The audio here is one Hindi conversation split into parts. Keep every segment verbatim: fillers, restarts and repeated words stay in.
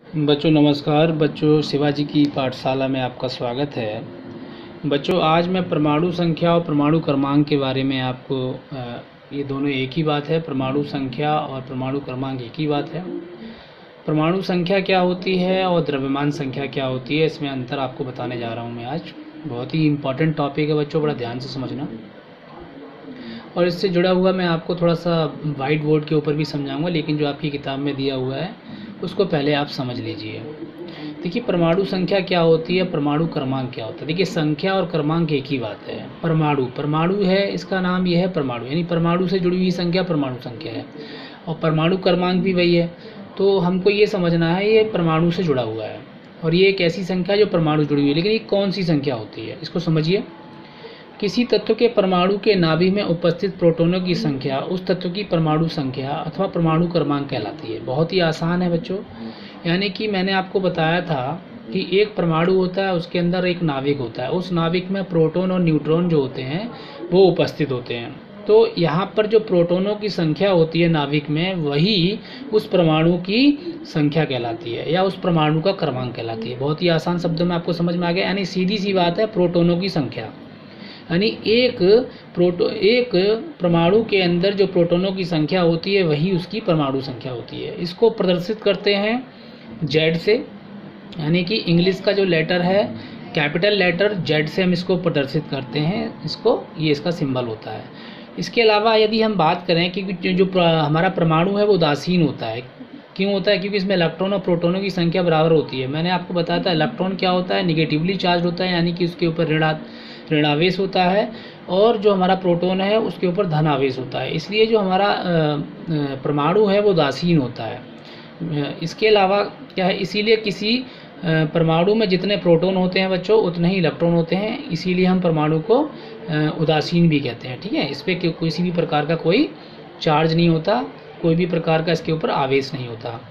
बच्चों नमस्कार। बच्चों शिवाजी की पाठशाला में आपका स्वागत है। बच्चों आज मैं परमाणु संख्या और परमाणु क्रमांक के बारे में आपको अ, ये दोनों एक ही बात है। परमाणु संख्या और परमाणु क्रमांक एक ही बात है। परमाणु संख्या क्या होती है और द्रव्यमान संख्या क्या होती है, इसमें अंतर आपको बताने जा रहा हूँ मैं आज। बहुत ही इम्पॉर्टेंट टॉपिक है बच्चों, बड़ा ध्यान से समझना। और इससे जुड़ा हुआ मैं आपको थोड़ा सा वाइट बोर्ड के ऊपर भी समझाऊंगा, लेकिन जो आपकी किताब में दिया हुआ है उसको पहले आप समझ लीजिए। देखिए परमाणु संख्या क्या होती है, परमाणु क्रमांक क्या होता है। देखिए संख्या और क्रमांक एक ही बात है। परमाणु परमाणु है, इसका नाम यह है परमाणु, यानी परमाणु से जुड़ी हुई संख्या परमाणु संख्या है। और परमाणु क्रमांक भी वही है। तो हमको ये समझना है ये परमाणु से जुड़ा हुआ है और ये एक ऐसी संख्या जो परमाणु जुड़ी हुई है। लेकिन ये कौन सी संख्या होती है, इसको समझिए। किसी तत्व के परमाणु के नाभि में उपस्थित प्रोटॉनों की संख्या उस तत्व की परमाणु संख्या अथवा परमाणु क्रमांक कहलाती है। बहुत ही आसान है बच्चों। यानी कि मैंने आपको बताया था कि एक परमाणु होता है, उसके अंदर एक नाभिक होता है। उस नाभिक में प्रोटॉन और न्यूट्रॉन जो होते हैं वो उपस्थित होते हैं। तो यहाँ पर जो प्रोटॉनों की संख्या होती है नाभिक में, वही उस परमाणु की संख्या कहलाती है या उस परमाणु का क्रमांक कहलाती है। बहुत ही आसान शब्दों में आपको समझ में आ गया। यानी सीधी सी बात है, प्रोटॉनों की संख्या, यानी एक प्रोटो एक परमाणु के अंदर जो प्रोटॉनों की संख्या होती है वही उसकी परमाणु संख्या होती है। इसको प्रदर्शित करते हैं जेड से, यानी कि इंग्लिश का जो लेटर है कैपिटल लेटर जेड से हम इसको प्रदर्शित करते हैं। इसको ये इसका सिंबल होता है। इसके अलावा यदि हम बात करें कि जो, जो हमारा परमाणु है वो उदासीन होता है। क्यों होता है? क्योंकि इसमें इलेक्ट्रॉन और प्रोटॉनों की संख्या बराबर होती है। मैंने आपको बताया था इलेक्ट्रॉन क्या होता है, निगेटिवली चार्ज होता है, यानी कि उसके ऊपर ऋणा ऋणावेश होता है, और जो हमारा प्रोटॉन है उसके ऊपर धनावेश होता है। इसलिए जो हमारा परमाणु है वो उदासीन होता है। इसके अलावा क्या है, इसीलिए किसी परमाणु में जितने प्रोटॉन होते हैं बच्चों उतने ही इलेक्ट्रॉन होते हैं, इसीलिए हम परमाणु को उदासीन भी कहते हैं। ठीक है, इस पर किसी भी प्रकार का कोई चार्ज नहीं होता, कोई भी प्रकार का इसके ऊपर आवेश नहीं होता।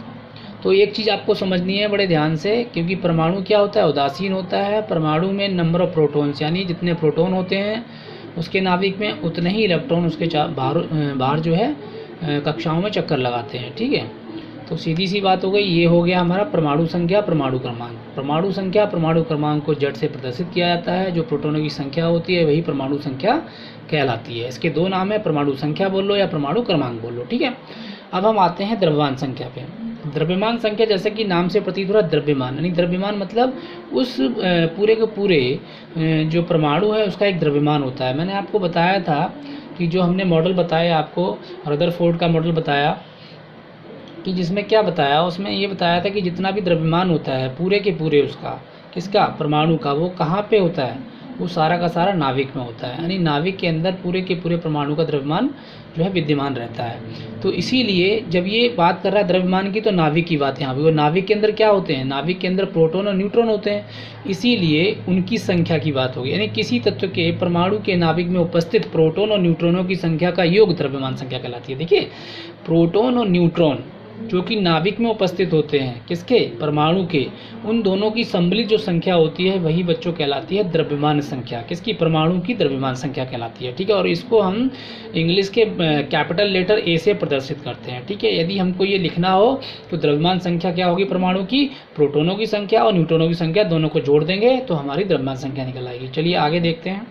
तो एक चीज़ आपको समझनी है बड़े ध्यान से, क्योंकि परमाणु क्या होता है, उदासीन होता है। परमाणु में नंबर ऑफ प्रोटॉन्स, यानी जितने प्रोटॉन होते हैं उसके नाभिक में उतने ही इलेक्ट्रॉन उसके बाहर बाहर जो है कक्षाओं में चक्कर लगाते हैं। ठीक है, तो सीधी सी बात हो गई। ये हो गया हमारा परमाणु संख्या परमाणु क्रमांक। परमाणु संख्या परमाणु क्रमांक को जेड से प्रदर्शित किया जाता है। जो प्रोटॉनों की संख्या होती है वही परमाणु संख्या कहलाती है। इसके दो नाम है, परमाणु संख्या बोल लो या परमाणु क्रमांक बोल लो। ठीक है, अब हम आते हैं द्रव्यमान संख्या पे। द्रव्यमान संख्या जैसे कि नाम से प्रतीत हो रहा है, द्रव्यमान यानी द्रव्यमान मतलब उस पूरे के पूरे जो परमाणु है उसका एक द्रव्यमान होता है। मैंने आपको बताया था कि जो हमने मॉडल बताया आपको, रदरफोर्ड का मॉडल बताया, कि जिसमें क्या बताया, उसमें ये बताया था कि जितना भी द्रव्यमान होता है पूरे के पूरे उसका, किसका, परमाणु का, वो कहाँ पे होता है, वो सारा का सारा नाभिक में होता है। यानी नाभिक के अंदर पूरे के पूरे परमाणु का द्रव्यमान जो है विद्यमान रहता है। तो इसीलिए जब ये बात कर रहा है द्रव्यमान की, तो नाभिक की बात यहाँ पे। वो नाभिक के अंदर क्या होते हैं, नाभिक के अंदर प्रोटॉन और न्यूट्रॉन होते हैं, इसीलिए उनकी संख्या की बात होगी। यानी किसी तत्व के परमाणु के नाभिक में उपस्थित प्रोटॉन और न्यूट्रॉनों की संख्या का योग द्रव्यमान संख्या कहलाती है। देखिए प्रोटॉन और न्यूट्रॉन जो कि नाभिक में उपस्थित होते हैं, किसके, परमाणु के, उन दोनों की सम्मिलित जो संख्या होती है वही बच्चों कहलाती है द्रव्यमान संख्या। किसकी, परमाणु की द्रव्यमान संख्या कहलाती है। ठीक है, और इसको हम इंग्लिश के कैपिटल लेटर ए से प्रदर्शित करते हैं। ठीक है, यदि हमको ये लिखना हो तो द्रव्यमान संख्या क्या होगी, परमाणु की प्रोटॉनों की संख्या और न्यूट्रॉनों की संख्या दोनों को जोड़ देंगे तो हमारी द्रव्यमान संख्या निकल आएगी। चलिए आगे देखते हैं।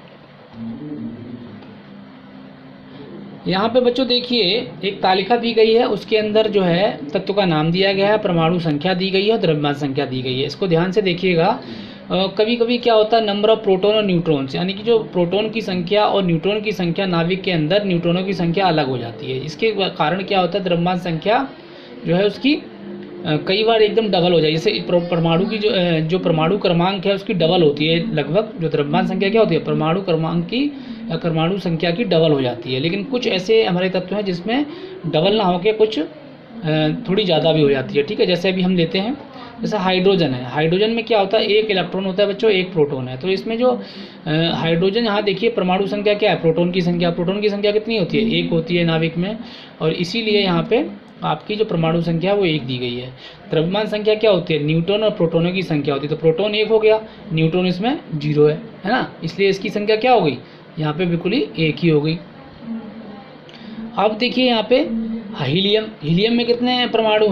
यहाँ पे बच्चों देखिए एक तालिका दी गई है, उसके अंदर जो है तत्व का नाम दिया गया है, परमाणु संख्या दी गई है और द्रव्यमान संख्या दी गई है। इसको ध्यान से देखिएगा। कभी कभी क्या होता है, नंबर ऑफ प्रोटॉन और न्यूट्रॉन्स, यानी कि जो प्रोटॉन की संख्या और न्यूट्रॉन की संख्या नाभिक के अंदर, न्यूट्रॉनों की संख्या अलग हो जाती है। इसके कारण क्या होता है, द्रव्यमान संख्या जो है उसकी कई बार एकदम डबल हो जाए। जैसे परमाणु की जो जो परमाणु क्रमांक है उसकी डबल होती है लगभग, जो द्रव्यमान संख्या क्या होती है, परमाणु क्रमांक की या परमाणु संख्या की डबल हो जाती है। लेकिन कुछ ऐसे हमारे तत्व हैं जिसमें डबल ना होकर कुछ थोड़ी ज़्यादा भी हो जाती है। ठीक है, जैसे अभी हम लेते हैं, जैसे हाइड्रोजन है। हाइड्रोजन में क्या होता है, एक इलेक्ट्रॉन होता है बच्चों, एक प्रोटॉन है। तो इसमें जो हाइड्रोजन, यहाँ देखिए परमाणु संख्या क्या है, प्रोटॉन की संख्या। प्रोटॉन की संख्या कितनी होती है, एक होती है नाभिक में, और इसीलिए यहाँ पे आपकी जो परमाणु संख्या है वो एक दी गई है। द्रव्यमान संख्या क्या होती है, न्यूट्रॉन और प्रोटॉनों की संख्या होती है। तो प्रोटॉन एक हो गया, न्यूट्रॉन इसमें जीरो है, है ना, इसलिए इसकी संख्या क्या हो गई, यहाँ पे बिल्कुल ही एक ही हो गई। अब देखिए यहाँ पे हीलियम, हीलियम में कितने परमाणु हैं,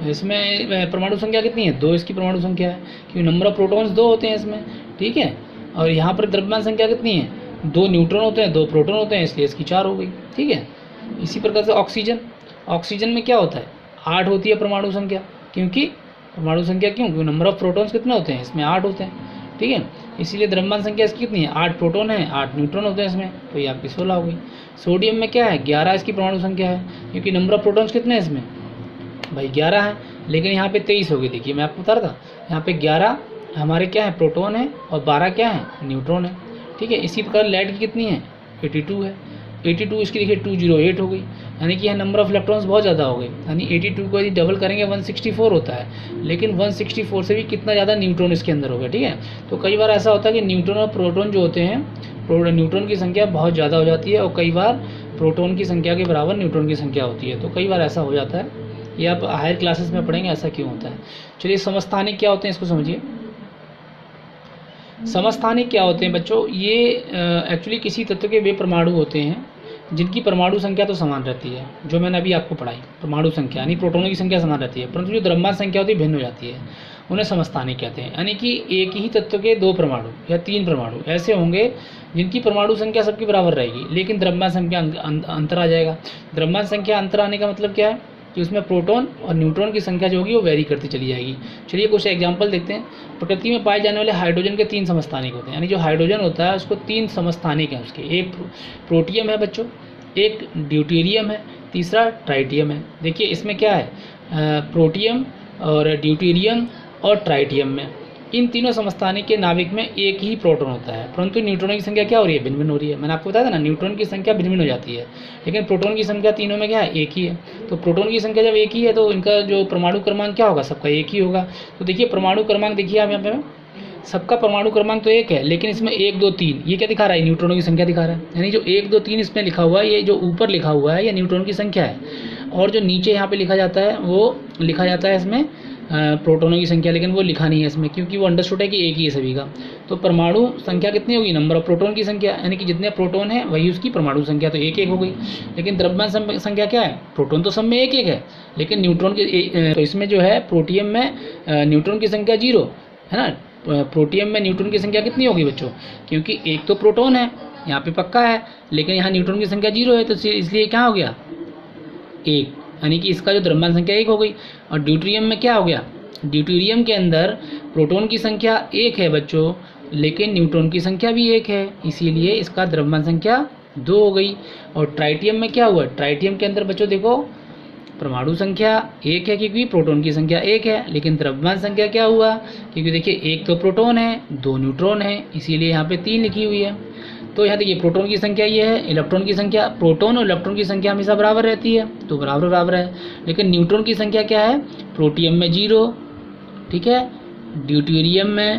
इसमें परमाणु संख्या कितनी है, दो इसकी परमाणु संख्या है, क्योंकि नंबर ऑफ प्रोटॉन्स दो होते हैं इसमें, ठीक है। और यहाँ पर द्रव्यमान संख्या कितनी है, दो न्यूट्रॉन होते हैं, दो प्रोटॉन होते हैं, इसलिए इसकी चार हो गई, ठीक है। इसी प्रकार से ऑक्सीजन, ऑक्सीजन में क्या होता है, आठ होती है परमाणु संख्या, क्योंकि परमाणु संख्या क्यों, क्योंकि नंबर ऑफ प्रोटॉन्स कितने होते हैं, इसमें आठ होते हैं, ठीक है। इसीलिए द्रव्यमान संख्या इसकी कितनी है, आठ प्रोटॉन है, आठ न्यूट्रॉन होते हैं इसमें, तो ये आपकी सोलह हो गई। सोडियम में क्या है, ग्यारह इसकी परमाणु संख्या है, क्योंकि नंबर ऑफ प्रोटॉन्स कितने हैं इसमें, भाई ग्यारह है, लेकिन यहाँ पे तेईस हो गई। देखिए मैं आपको बता रहा था, यहाँ पे ग्यारह हमारे क्या है, प्रोटॉन है, और बारह क्या है, न्यूट्रॉन है, ठीक है। इसी प्रकार लेड की कितनी है, बयासी है, बयासी इसकी देखिए दो सौ आठ हो गई, यानी कि यह नंबर ऑफ इलेक्ट्रॉन्स बहुत ज़्यादा हो गए, यानी बयासी को यदि डबल करेंगे एक सौ चौंसठ होता है, लेकिन एक सौ चौंसठ से भी कितना ज़्यादा न्यूट्रॉन इसके अंदर हो गया, ठीक है। तो कई बार ऐसा होता है कि न्यूट्रॉन और प्रोटॉन जो होते हैं, न्यूट्रॉन की संख्या बहुत ज़्यादा हो जाती है, और कई बार प्रोटॉन की संख्या के बराबर न्यूट्रॉन की संख्या होती है, तो कई बार ऐसा हो जाता है। ये आप हायर क्लासेस में पढ़ेंगे ऐसा क्यों होता है। चलिए समस्थानिक क्या होते हैं इसको समझिए। समस्थानिक क्या होते हैं बच्चों, ये एक्चुअली किसी तत्व के वे परमाणु होते हैं जिनकी परमाणु संख्या तो समान रहती है, जो मैंने अभी आपको पढ़ाई, परमाणु संख्या यानी प्रोटॉनों की संख्या समान रहती है, परंतु जो द्रव्यमान संख्या होती है भिन्न हो जाती है, उन्हें समस्थानिक कहते हैं। यानी कि एक ही तत्व के दो परमाणु या तीन परमाणु ऐसे होंगे जिनकी परमाणु संख्या सबकी बराबर रहेगी, लेकिन द्रव्यमान संख्या अंतर आ जाएगा। द्रव्यमान संख्या अंतर आने का मतलब क्या है कि उसमें प्रोटॉन और न्यूट्रॉन की संख्या जो होगी वो वेरी करती चली जाएगी। चलिए कुछ एग्जांपल देखते हैं। प्रकृति में पाए जाने वाले हाइड्रोजन के तीन समस्थानिक होते हैं, यानी जो हाइड्रोजन होता है उसको तीन समस्थानिक हैं उसके, एक प्रोटियम है बच्चों, एक ड्यूटेरियम है, तीसरा ट्राइटियम है। देखिए इसमें क्या है, प्रोटियम और ड्यूटेरियम और ट्राइटियम में इन तीनों समस्थानिक के नाभिक में एक ही प्रोटॉन होता है, परंतु न्यूट्रॉनों की संख्या क्या हो रही है, भिन्न भिन्न हो रही है। मैंने आपको बताया था ना, न्यूट्रॉन की संख्या भिन्न भिन्न हो जाती है, लेकिन प्रोटॉन की संख्या तीनों में क्या है, एक ही है। तो प्रोटॉन की संख्या जब एक ही है तो इनका जो परमाणु क्रमांक क्या होगा, सबका एक ही होगा। तो देखिए परमाणु क्रमांक देखिए आप यहाँ पे, सबका परमाणु क्रमांक तो एक है, लेकिन इसमें एक दो तीन ये क्या दिखा रहा है, न्यूट्रॉनों की संख्या दिखा रहा है। यानी जो एक दो तीन इसमें लिखा हुआ है, ये जो ऊपर लिखा हुआ है ये न्यूट्रॉन की संख्या है, और जो नीचे यहाँ पे लिखा जाता है वो लिखा जाता है इसमें प्रोटॉनों की संख्या, लेकिन वो लिखा नहीं है इसमें, क्योंकि वो अंडरस्टूड है कि एक ही है सभी का। तो परमाणु संख्या कितनी होगी, नंबर ऑफ प्रोटॉन की संख्या, यानी कि जितने प्रोटॉन है वही उसकी परमाणु संख्या, तो एक एक हो गई। लेकिन द्रव्यमान संख्या क्या है, प्रोटॉन तो सब में एक एक है, लेकिन न्यूट्रॉन की, तो इसमें जो है प्रोटियम में न्यूट्रॉन की संख्या जीरो है ना। प्रोटियम में न्यूट्रॉन की संख्या कितनी होगी बच्चों, क्योंकि एक तो प्रोटॉन है यहाँ पे पक्का है, लेकिन यहाँ न्यूट्रॉन की संख्या जीरो है, तो इसलिए क्या हो गया, एक, यानी कि इसका जो द्रव्यमान संख्या एक हो गई। और ड्यूटेरियम में क्या हो गया, ड्यूटेरियम के अंदर प्रोटॉन की संख्या एक है बच्चों, लेकिन न्यूट्रॉन की संख्या भी एक है, इसीलिए इसका द्रव्यमान संख्या दो हो गई। और ट्राइटियम में क्या हुआ, ट्राइटियम के अंदर बच्चों देखो परमाणु संख्या एक है, क्योंकि प्रोटॉन की संख्या एक है, लेकिन द्रव्यमान संख्या क्या हुआ, क्योंकि देखिए एक तो प्रोटॉन है, दो न्यूट्रॉन है, इसीलिए यहाँ पे तीन लिखी हुई है। तो यहाँ देखिए प्रोटॉन की संख्या ये है, इलेक्ट्रॉन की संख्या, प्रोटॉन और इलेक्ट्रॉन की संख्या हमेशा बराबर रहती है, तो बराबर बराबर है। लेकिन न्यूट्रॉन की संख्या क्या है, प्रोटियम में जीरो, ठीक है, ड्यूटेरियम में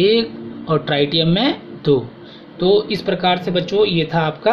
एक और ट्राइटियम में दो। तो इस प्रकार से बच्चों ये था आपका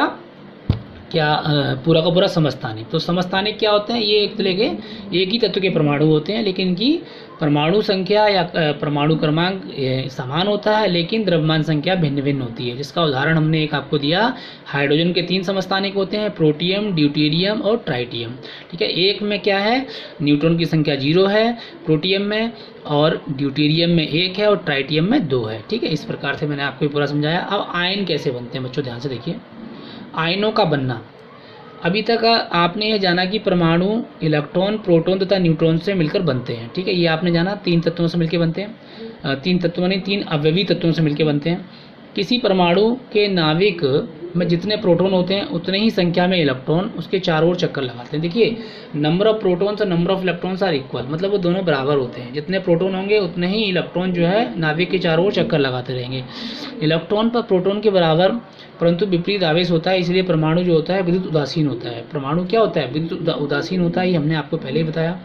क्या पूरा का पूरा समस्थानिक। तो समस्थानिक क्या होते हैं, ये एक तरह के एक ही तत्व के परमाणु होते हैं, लेकिन इनकी परमाणु संख्या या परमाणु क्रमांक समान होता है, लेकिन द्रव्यमान संख्या भिन्न भिन्न होती है। जिसका उदाहरण हमने एक आपको दिया, हाइड्रोजन के तीन समस्थानिक होते हैं, प्रोटियम, ड्यूटेरियम और ट्राइटियम, ठीक है। एक में क्या है, न्यूट्रॉन की संख्या जीरो है प्रोटियम में, और ड्यूटेरियम में एक है, और ट्राइटियम में दो है, ठीक है। इस प्रकार से मैंने आपको पूरा समझाया। अब आयन कैसे बनते हैं बच्चों, ध्यान से देखिए। आयनों का बनना, अभी तक आपने यह जाना कि परमाणु इलेक्ट्रॉन, प्रोटॉन तथा न्यूट्रॉन से मिलकर बनते हैं, ठीक है, ये आपने जाना, तीन तत्वों से मिलकर बनते हैं, तीन तत्वों नहीं तीन अवयवी तत्वों से मिलकर बनते हैं। किसी परमाणु के नाभिक में जितने प्रोटॉन होते हैं उतने ही संख्या में इलेक्ट्रॉन उसके चारों ओर चक्कर लगाते हैं। देखिए नंबर ऑफ प्रोटॉन्स और number of electrons are equal, मतलब वो दोनों बराबर होते हैं, जितने प्रोटॉन होंगे उतने ही इलेक्ट्रॉन जो है नाभिक के चारों ओर चक्कर लगाते रहेंगे। इलेक्ट्रॉन पर प्रोटॉन के बराबर परंतु विपरीत आवेश होता है, इसलिए परमाणु जो होता है विद्युत उदासीन होता है। परमाणु क्या होता है, विद्युत उदासीन होता है, ये हमने आपको पहले ही बताया।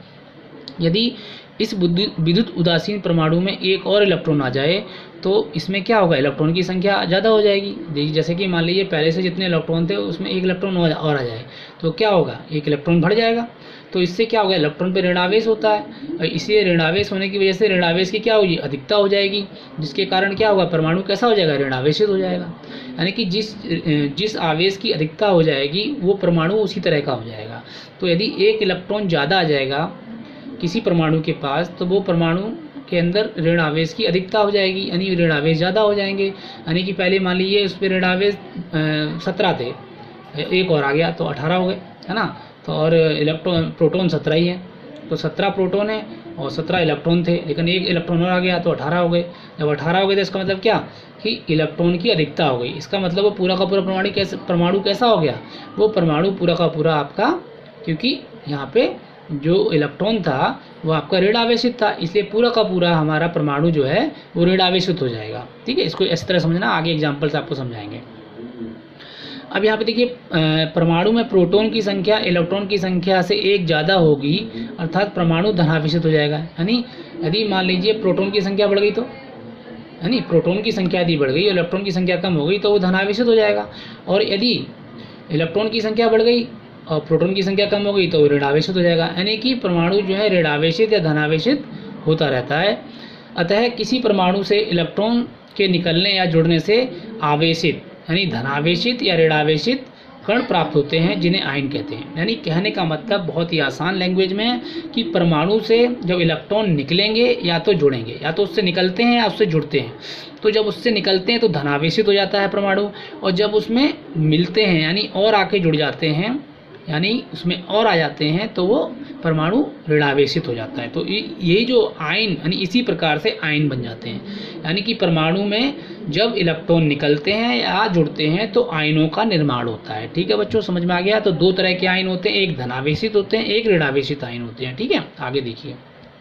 यदि इस विद्युत उदासीन परमाणु में एक और इलेक्ट्रॉन आ जाए तो इसमें क्या होगा, इलेक्ट्रॉन की संख्या ज़्यादा हो जाएगी। देखिए जैसे कि मान लीजिए पहले से जितने इलेक्ट्रॉन थे उसमें एक इलेक्ट्रॉन और आ जाए तो क्या होगा, एक इलेक्ट्रॉन बढ़ जाएगा। तो इससे क्या होगा, इलेक्ट्रॉन पर ऋणावेश होता है, और इसी ऋणावेश होने की वजह से ऋणावेश की क्या होगी, अधिकता हो जाएगी, जिसके कारण क्या होगा, परमाणु कैसा हो जाएगा, ऋणावेशित हो जाएगा। यानी कि जिस जिस आवेश की अधिकता हो जाएगी वो परमाणु उसी तरह का हो जाएगा। तो यदि एक इलेक्ट्रॉन ज़्यादा आ जाएगा किसी परमाणु के पास, तो वो परमाणु के अंदर ऋण आवेश की अधिकता हो जाएगी, यानी ऋण आवेश ज़्यादा हो जाएंगे। यानी कि पहले मान लीजिए उस पर ऋण आवेश सत्रह थे, एक और आ गया तो अठारह हो गए, है ना। तो और इलेक्ट्रॉन प्रोटॉन सत्रह ही है, तो सत्रह प्रोटॉन है और सत्रह इलेक्ट्रॉन थे, लेकिन एक इलेक्ट्रॉन और आ गया तो अठारह हो गए। जब अठारह हो गए तो इसका मतलब क्या कि इलेक्ट्रॉन की अधिकता हो गई। इसका मतलब वो पूरा का पूरा परमाणु कैसे परमाणु कैसा हो गया, वो परमाणु पूरा का पूरा आपका, क्योंकि यहाँ पे जो इलेक्ट्रॉन था वो आपका ऋण आवेशित था, इसलिए पूरा का पूरा हमारा परमाणु जो है वो ऋण आवेशित हो जाएगा। ठीक है, इसको इस तरह समझना, आगे एग्जाम्पल से आपको समझाएंगे। अब यहाँ पे देखिए, परमाणु में प्रोटॉन की संख्या इलेक्ट्रॉन की संख्या से एक ज़्यादा होगी, अर्थात परमाणु धनावेशित हो जाएगा। यानी यदि मान लीजिए प्रोटॉन की संख्या बढ़ गई तो, यानी प्रोटॉन की संख्या यदि बढ़ गई, इलेक्ट्रॉन की संख्या कम हो गई तो वो धनावेशित हो जाएगा। और यदि इलेक्ट्रॉन की संख्या बढ़ गई और प्रोटॉन की संख्या कम हो गई तो वो ऋणावेशित हो जाएगा। यानी कि परमाणु जो है ऋणावेशित या धनावेशित होता रहता है। अतः किसी परमाणु से इलेक्ट्रॉन के निकलने या जुड़ने से आवेशित यानी धनावेशित या ऋणावेशित कण प्राप्त होते हैं, जिन्हें आयन कहते हैं। यानी कहने का मतलब बहुत ही आसान लैंग्वेज में है कि परमाणु से जब इलेक्ट्रॉन निकलेंगे या तो जुड़ेंगे, या तो उससे निकलते हैं या उससे जुड़ते हैं। तो जब उससे निकलते हैं तो धनावेशित हो जाता है परमाणु, और जब उसमें मिलते हैं यानी और आके जुड़ जाते हैं, यानी उसमें और आ जाते हैं, तो वो परमाणु ऋणावेशित हो जाता है। तो यही जो आयन यानी इसी प्रकार से आयन बन जाते हैं। यानी कि परमाणु में जब इलेक्ट्रॉन निकलते हैं या जुड़ते हैं तो आयनों का निर्माण होता है। ठीक है बच्चों, समझ में आ गया। तो दो तरह के आयन होते हैं, एक धनावेशित होते हैं, एक ऋणावेशित आयन होते हैं। ठीक है, आगे देखिए,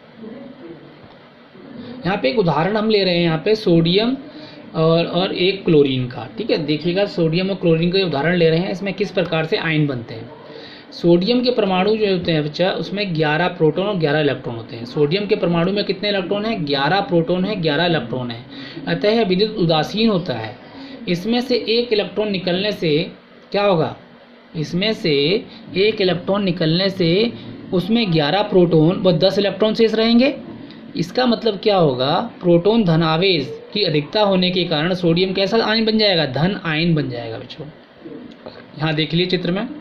यहाँ पे एक उदाहरण हम ले रहे हैं, यहाँ पे सोडियम और और एक क्लोरीन का। ठीक है, देखिएगा, सोडियम और क्लोरीन का उदाहरण ले रहे हैं। इसमें किस प्रकार से आयन बनते हैं। सोडियम के परमाणु जो होते हैं बच्चा, उसमें ग्यारह प्रोटॉन और ग्यारह इलेक्ट्रॉन होते हैं। सोडियम के परमाणु में कितने इलेक्ट्रॉन हैं, ग्यारह प्रोटॉन है, ग्यारह इलेक्ट्रॉन है। अतः यह विद्युत उदासीन होता है। इसमें से एक इलेक्ट्रॉन निकलने से क्या होगा, इसमें से एक इलेक्ट्रॉन निकलने से उसमें ग्यारह प्रोटॉन व दस इलेक्ट्रॉन शेष रहेंगे। इसका मतलब क्या होगा, प्रोटॉन धनावेश की अधिकता होने के कारण सोडियम कैसा आयन बन जाएगा, धन आयन बन जाएगा बच्चों। यहाँ देख लीजिए चित्र में,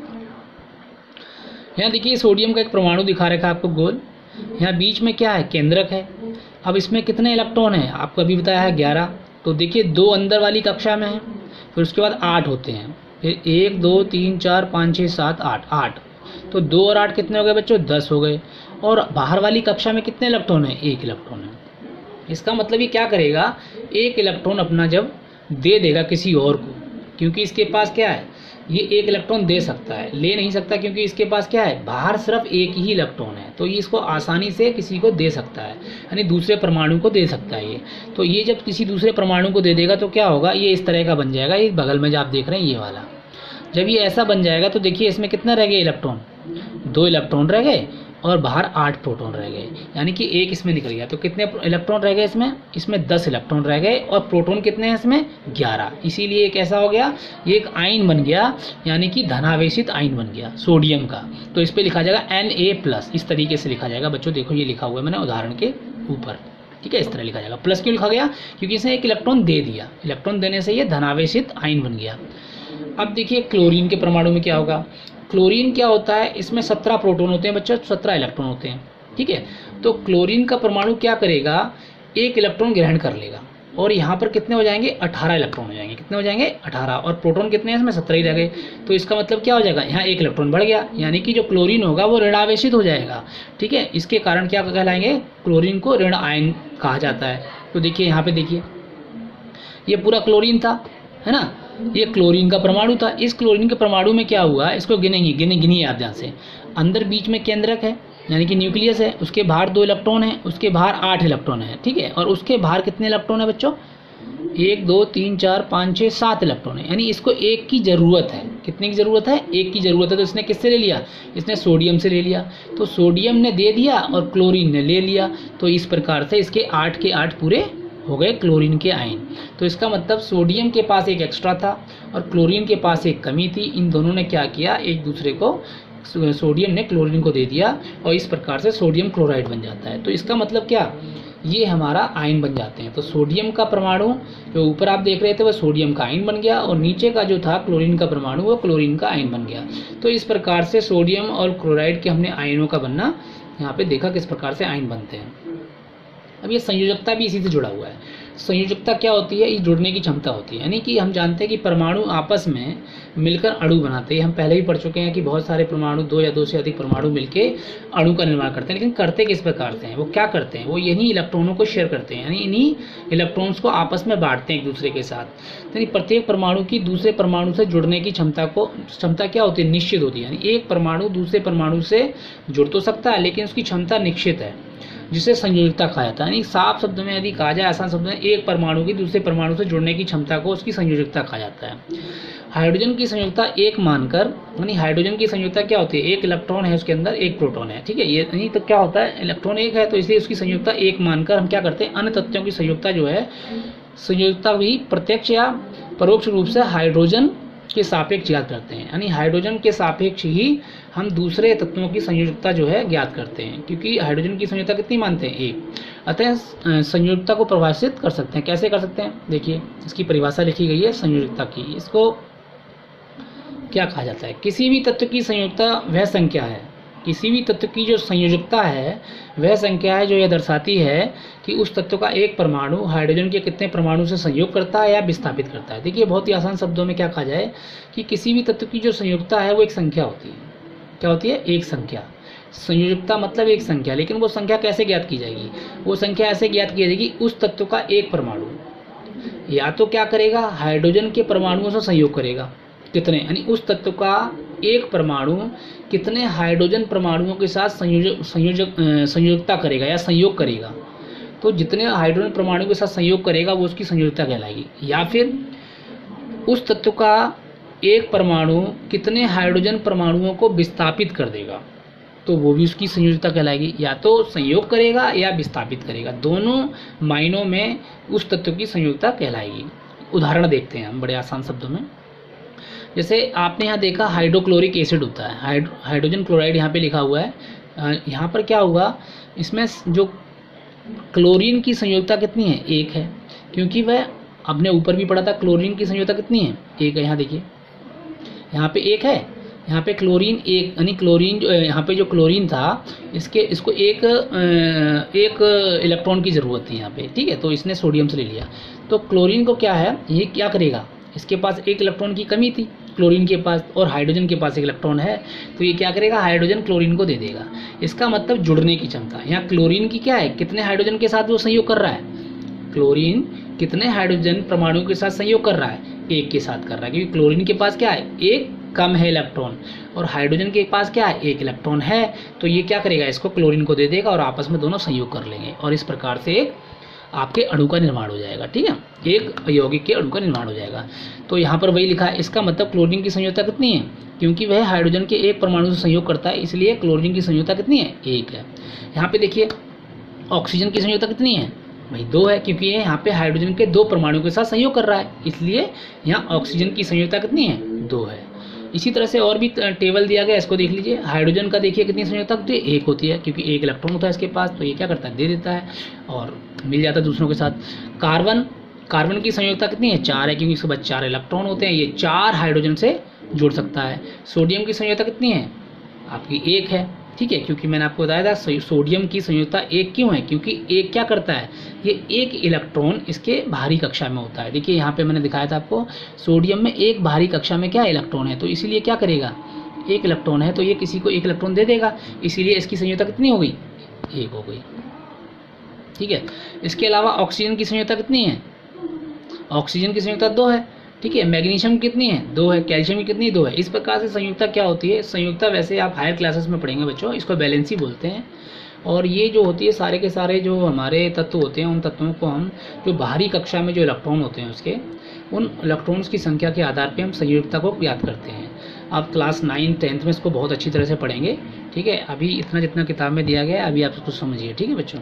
यहाँ देखिए सोडियम का एक परमाणु दिखा रखा है आपको गोल। यहाँ बीच में क्या है, केंद्रक है। अब इसमें कितने इलेक्ट्रॉन हैं, आपको अभी बताया है ग्यारह। तो देखिए दो अंदर वाली कक्षा में है, फिर उसके बाद आठ होते हैं, फिर एक दो तीन चार पाँच छः सात आठ आठ। तो दो और आठ कितने हो गए बच्चों, दस हो गए। और बाहर वाली कक्षा में कितने इलेक्ट्रॉन है, एक इलेक्ट्रॉन है। इसका मतलब ये क्या करेगा, एक इलेक्ट्रॉन अपना जब दे देगा किसी और को, क्योंकि इसके पास क्या है, ये एक इलेक्ट्रॉन दे सकता है, ले नहीं सकता क्योंकि इसके पास क्या है, बाहर सिर्फ एक ही इलेक्ट्रॉन है। तो ये इसको आसानी से किसी को दे सकता है, यानी दूसरे परमाणु को दे सकता है ये। तो ये जब किसी दूसरे परमाणु को दे देगा तो क्या होगा, ये इस तरह का बन जाएगा। ये बगल में जो आप देख रहे हैं ये वाला, जब ये ऐसा बन जाएगा तो देखिए इसमें कितना रह गए इलेक्ट्रॉन, दो इलेक्ट्रॉन रह गए और बाहर आठ प्रोटॉन रह गए, यानी कि एक इसमें निकल गया। तो कितने इलेक्ट्रॉन रह गए इसमें, इसमें दस इलेक्ट्रॉन रह गए और प्रोटॉन कितने हैं इसमें, ग्यारह। इसीलिए एक ऐसा हो गया, ये एक आयन बन गया, यानी कि धनावेशित आयन बन गया सोडियम का। तो इस पर लिखा जाएगा एन ए प्लस, इस तरीके से लिखा जाएगा बच्चों। देखो ये लिखा हुआ है मैंने उदाहरण के ऊपर। ठीक है, इस तरह लिखा जाएगा। प्लस क्यों लिखा गया, क्योंकि इसने एक इलेक्ट्रॉन दे दिया, इलेक्ट्रॉन देने से ये धनावेशित आयन बन गया। अब देखिए क्लोरीन के परमाणु में क्या होगा। क्लोरीन क्या होता है, इसमें सत्रह प्रोटॉन होते हैं बच्चों, सत्रह इलेक्ट्रॉन होते हैं। ठीक है, तो क्लोरीन का परमाणु क्या करेगा, एक इलेक्ट्रॉन ग्रहण कर लेगा और यहाँ पर कितने हो जाएंगे, अठारह इलेक्ट्रॉन हो जाएंगे। कितने हो जाएंगे, अठारह। और प्रोटॉन कितने हैं इसमें, सत्रह ही रह गए। तो इसका मतलब क्या हो जाएगा, यहाँ एक इलेक्ट्रॉन बढ़ गया, यानी कि जो क्लोरीन होगा वो ऋणावेशित हो जाएगा। ठीक है, इसके कारण क्या कहलाएंगे, क्लोरीन को ऋण आयन कहा जाता है। तो देखिए यहाँ पे देखिए, ये पूरा क्लोरीन था, है ना, ये क्लोरीन का परमाणु था। इस क्लोरीन के परमाणु में क्या हुआ, इसको गिनेंगे, गिने गिनिए आप ध्यान से। अंदर बीच में केंद्रक है, यानी कि न्यूक्लियस है, उसके बाहर दो इलेक्ट्रॉन है, उसके बाहर आठ इलेक्ट्रॉन है। ठीक है, और उसके बाहर कितने इलेक्ट्रॉन है बच्चों, एक दो तीन चार पाँच छः सात इलेक्ट्रॉन है। यानी इसको एक की ज़रूरत है। कितने की ज़रूरत है, एक की ज़रूरत है। तो इसने किससे ले लिया, इसने सोडियम से ले लिया। तो सोडियम ने दे दिया और क्लोरीन ने ले लिया। तो इस प्रकार से इसके आठ के आठ पूरे हो गए क्लोरीन के आयन। तो इसका मतलब सोडियम के पास एक एक्स्ट्रा था और क्लोरीन के पास एक कमी थी। इन दोनों ने क्या किया, एक दूसरे को, सोडियम ने क्लोरीन को दे दिया और इस प्रकार से सोडियम क्लोराइड बन जाता है। तो इसका मतलब क्या, ये हमारा आयन बन जाते हैं। तो सोडियम का परमाणु जो ऊपर आप देख रहे थे वह सोडियम का आयन बन गया और नीचे का जो था क्लोरीन का परमाणु वो क्लोरीन का आयन बन गया। तो इस प्रकार से सोडियम और क्लोराइड के हमने आयनों का बनना यहाँ पे देखा किस प्रकार से आयन बनते हैं। अब ये संयोजकता भी इसी से जुड़ा हुआ है। संयोजकता क्या होती है? ये जुड़ने की क्षमता होती है, यानी कि हम जानते हैं कि परमाणु आपस में मिलकर अणु बनाते हैं। हम पहले भी पढ़ चुके हैं कि बहुत सारे परमाणु, दो या दो से अधिक परमाणु मिलकर अणु का निर्माण करते हैं। लेकिन करते किस प्रकार से हैं? वो क्या करते हैं? वो इन्हीं इलेक्ट्रॉनों को शेयर करते हैं, यानी इन्हीं इलेक्ट्रॉन्स को आपस में बांटते हैं एक दूसरे के साथ। यानी प्रत्येक परमाणु की दूसरे परमाणु से जुड़ने की क्षमता को क्षमता क्या होती है? निश्चित होती है। यानी एक परमाणु दूसरे परमाणु से जुड़ तो सकता है, लेकिन उसकी क्षमता निश्चित है, जिसे संयोजकता कहा जाता है। यानी साफ शब्दों में यदि कहा जाए, आसान शब्दों में, एक परमाणु की दूसरे परमाणु से जुड़ने की क्षमता को उसकी संयोजकता कहा जाता है। हाइड्रोजन की संयोजकता एक मानकर, यानी हाइड्रोजन की संयोजकता क्या होती है? एक इलेक्ट्रॉन है, उसके अंदर एक प्रोटॉन है, ठीक है। ये नहीं तो क्या होता है? इलेक्ट्रॉन एक है, तो इसलिए उसकी संयोजकता एक मानकर हम क्या करते हैं? अन्य तत्वों की संयोजकता जो है, संयोजकता भी प्रत्यक्ष या परोक्ष रूप से हाइड्रोजन के सापेक्ष ज्ञात करते हैं। यानी हाइड्रोजन के सापेक्ष ही हम दूसरे तत्वों की संयोजकता जो है ज्ञात करते हैं, क्योंकि हाइड्रोजन की संयोजकता कितनी मानते हैं? एक। अतः संयोजकता को परिभाषित कर सकते हैं। कैसे कर सकते हैं? देखिए, इसकी परिभाषा लिखी गई है संयोजकता की। इसको क्या कहा जाता है? किसी भी तत्व की संयोजकता वह संख्या है, किसी भी तत्व की जो संयोजकता है वह संख्या है जो यह दर्शाती है कि उस तत्व का एक परमाणु हाइड्रोजन के कितने परमाणु से संयोग करता है या विस्थापित करता है। देखिए, बहुत ही आसान शब्दों में क्या कहा जाए कि किसी भी तत्व की जो संयोजकता है वो एक संख्या होती है। क्या होती है? एक संख्या। संयोजकता मतलब एक संख्या, लेकिन वो संख्या कैसे ज्ञात की जाएगी? वो संख्या ऐसे ज्ञात की जाएगी, उस तत्व का एक परमाणु या तो क्या करेगा? हाइड्रोजन के परमाणुओं से संयोग करेगा। कितने? यानी उस तत्व का एक परमाणु कितने हाइड्रोजन परमाणुओं के साथ संयोजक संयोजक संयोजकता करेगा या संयोग करेगा। तो जितने हाइड्रोजन परमाणु के साथ संयोग करेगा वो उसकी संयोजकता कहलाएगी। या फिर उस तत्व का एक परमाणु कितने हाइड्रोजन परमाणुओं को विस्थापित कर देगा, तो वो भी उसकी संयोजकता कहलाएगी। या तो संयोग करेगा या विस्थापित करेगा, दोनों मायनों में उस तत्व की संयोजकता कहलाएगी। उदाहरण देखते हैं हम बड़े आसान शब्दों में। जैसे आपने यहाँ देखा हाइड्रोक्लोरिक एसिड होता है, हाइड्रो हाइड्रोजन क्लोराइड यहाँ पे लिखा हुआ है। यहाँ पर क्या होगा? इसमें जो क्लोरीन की संयोजकता कितनी है? एक है, क्योंकि वह अपने ऊपर भी पढ़ा था। क्लोरीन की संयोजकता कितनी है? एक है। यहाँ देखिए, यहाँ पे एक है, यहाँ पे क्लोरीन एक, यानी क्लोरीन जो यहाँ पे जो क्लोरीन था इसके इसको एक एक इलेक्ट्रॉन की ज़रूरत थी यहाँ पे, ठीक है। तो इसने सोडियम से ले लिया। तो क्लोरीन को क्या है, ये क्या करेगा? इसके पास एक इलेक्ट्रॉन की कमी थी क्लोरीन के पास, और हाइड्रोजन के पास एक इलेक्ट्रॉन है, तो ये क्या करेगा? हाइड्रोजन क्लोरीन को दे देगा। इसका मतलब जुड़ने की क्षमता। यहाँ क्लोरीन की क्या है? कितने हाइड्रोजन के साथ वो संयोग कर रहा है? क्लोरीन कितने हाइड्रोजन परमाणुओं के साथ संयोग कर रहा है? एक के साथ कर रहा है, क्योंकि क्लोरीन के पास क्या है? एक कम है इलेक्ट्रॉन, और हाइड्रोजन के पास क्या है? एक इलेक्ट्रॉन है। तो ये क्या करेगा? इसको क्लोरीन को दे देगा और आपस में दोनों संयोग कर लेंगे, और इस प्रकार से एक आपके अणु का निर्माण हो जाएगा, ठीक है। एक यौगिक के अणु का निर्माण हो जाएगा। तो यहाँ पर वही लिखा है। इसका मतलब क्लोरीन की संयोजकता कितनी है? क्योंकि वह हाइड्रोजन के एक परमाणु से संयोग करता है, इसलिए क्लोरीन की संयोजकता कितनी है? एक है। यहाँ पे देखिए, ऑक्सीजन की संयोजकता कितनी है? भाई दो है, क्योंकि ये यहाँ पे हाइड्रोजन के दो परमाणु के साथ संयोग कर रहा है, इसलिए यहाँ ऑक्सीजन की संयोजकता कितनी है? दो है। इसी तरह से और भी टेबल दिया गया, इसको देख लीजिए। हाइड्रोजन का देखिए कितनी संयोजकता होती है? एक होती है, क्योंकि एक इलेक्ट्रॉन होता है इसके पास, तो ये क्या करता है? दे देता है और मिल जाता है दूसरों के साथ। कार्बन कार्बन की संयोजकता कितनी है? चार है, क्योंकि इसके पास चार इलेक्ट्रॉन होते हैं, ये चार हाइड्रोजन से जुड़ सकता है। सोडियम की संयोजकता कितनी है? आपकी एक है, ठीक है, क्योंकि मैंने आपको बताया था सोडियम की संयोजकता एक क्यों है? क्योंकि एक क्या करता है? ये एक इलेक्ट्रॉन इसके बाहरी कक्षा में होता है। देखिए यहाँ पे मैंने दिखाया था आपको, सोडियम में एक बाहरी कक्षा में क्या इलेक्ट्रॉन है, तो इसीलिए क्या करेगा? एक इलेक्ट्रॉन है, तो ये किसी को एक इलेक्ट्रॉन दे देगा, इसीलिए इसकी संयोजकता कितनी हो गई? एक हो गई, ठीक है। इसके अलावा ऑक्सीजन की संयोजकता कितनी है? ऑक्सीजन की संयोजकता दो है, ठीक है। मैग्नीशियम कितनी है? दो है। कैल्शियम की कितनी? दो है। इस प्रकार से संयुक्ता क्या होती है? संयुक्ता वैसे आप हायर क्लासेस में पढ़ेंगे बच्चों, इसको वैलेंसी बोलते हैं। और ये जो होती है सारे के सारे जो हमारे तत्व होते हैं, उन तत्वों को हम जो बाहरी कक्षा में जो इलेक्ट्रॉन होते हैं उसके, उन इलेक्ट्रॉन्स की संख्या के आधार पर हम संयुक्ता को ज्ञात करते हैं। आप क्लास नाइन टेंथ में इसको बहुत अच्छी तरह से पढ़ेंगे, ठीक है। अभी इतना जितना किताब में दिया गया है अभी आप इसको समझिए, ठीक है बच्चों।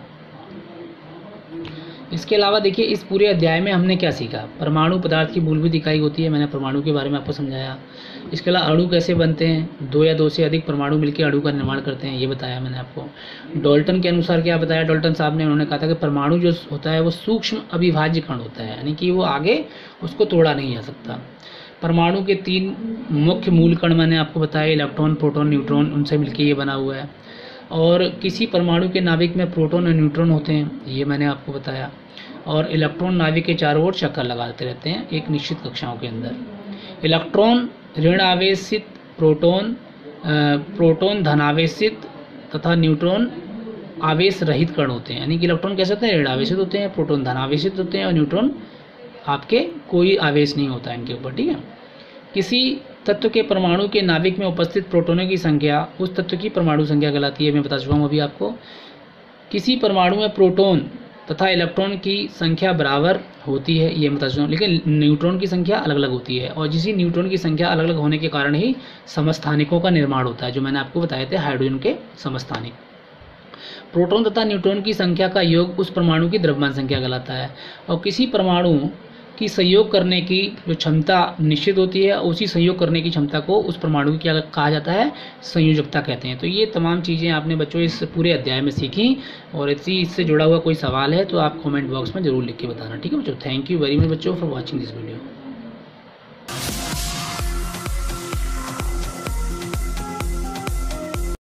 इसके अलावा देखिए, इस पूरे अध्याय में हमने क्या सीखा? परमाणु पदार्थ की मूलभूत इकाई होती है, मैंने परमाणु के बारे में आपको समझाया। इसके अलावा अणु कैसे बनते हैं? दो या दो से अधिक परमाणु मिलकर अणु का निर्माण करते हैं, ये बताया मैंने आपको। डाल्टन के अनुसार क्या बताया डाल्टन साहब ने? उन्होंने कहा था कि परमाणु जो होता है वो सूक्ष्म अविभाज्य कण होता है, यानी कि वो आगे उसको तोड़ा नहीं जा सकता। परमाणु के तीन मुख्य मूल कण मैंने आपको बताया, इलेक्ट्रॉन, प्रोटॉन, न्यूट्रॉन, उनसे मिलकर ये बना हुआ है। और किसी परमाणु के नाभिक में प्रोटॉन और न्यूट्रॉन होते हैं, ये मैंने आपको बताया। और इलेक्ट्रॉन नाभिक के चारों ओर चक्कर लगाते रहते हैं एक निश्चित कक्षाओं के अंदर। इलेक्ट्रॉन ऋण आवेशित, प्रोटॉन प्रोटॉन धनावेशित तथा न्यूट्रॉन आवेश रहित कण होते हैं। यानी कि इलेक्ट्रॉन कैसे होते हैं, ऋण आवेशित होते हैं, प्रोटॉन धनावेशित होते हैं और न्यूट्रॉन आपके कोई आवेश नहीं होता है इनके ऊपर, ठीक है। किसी तत्व के परमाणु के नाभिक में उपस्थित प्रोटॉनों की संख्या उस तत्व की परमाणु संख्या कहलाती है, मैं बता चुका हूँ अभी आपको। किसी परमाणु में प्रोटॉन तथा इलेक्ट्रॉन की संख्या बराबर होती है, ये बता चुका हूँ, लेकिन न्यूट्रॉन की संख्या अलग अलग होती है और जिसी न्यूट्रॉन की संख्या अलग अलग होने के कारण ही समस्थानिकों का निर्माण होता है, जो मैंने आपको बताए थे हाइड्रोजन के समस्थानिक। प्रोटॉन तथा न्यूट्रॉन की संख्या का योग उस परमाणु की द्रव्यमान संख्या कहलाता है। और किसी परमाणु की संयोग करने की जो क्षमता निश्चित होती है, उसी संयोग करने की क्षमता को उस परमाणु की क्या कहा जाता है, संयोजकता कहते हैं। तो ये तमाम चीज़ें आपने बच्चों इस पूरे अध्याय में सीखी, और इसी इससे जुड़ा हुआ कोई सवाल है तो आप कमेंट बॉक्स में जरूर लिख के बताना, ठीक है बच्चों। थैंक यू वेरी मच बच्चों फॉर वॉचिंग दिस वीडियो।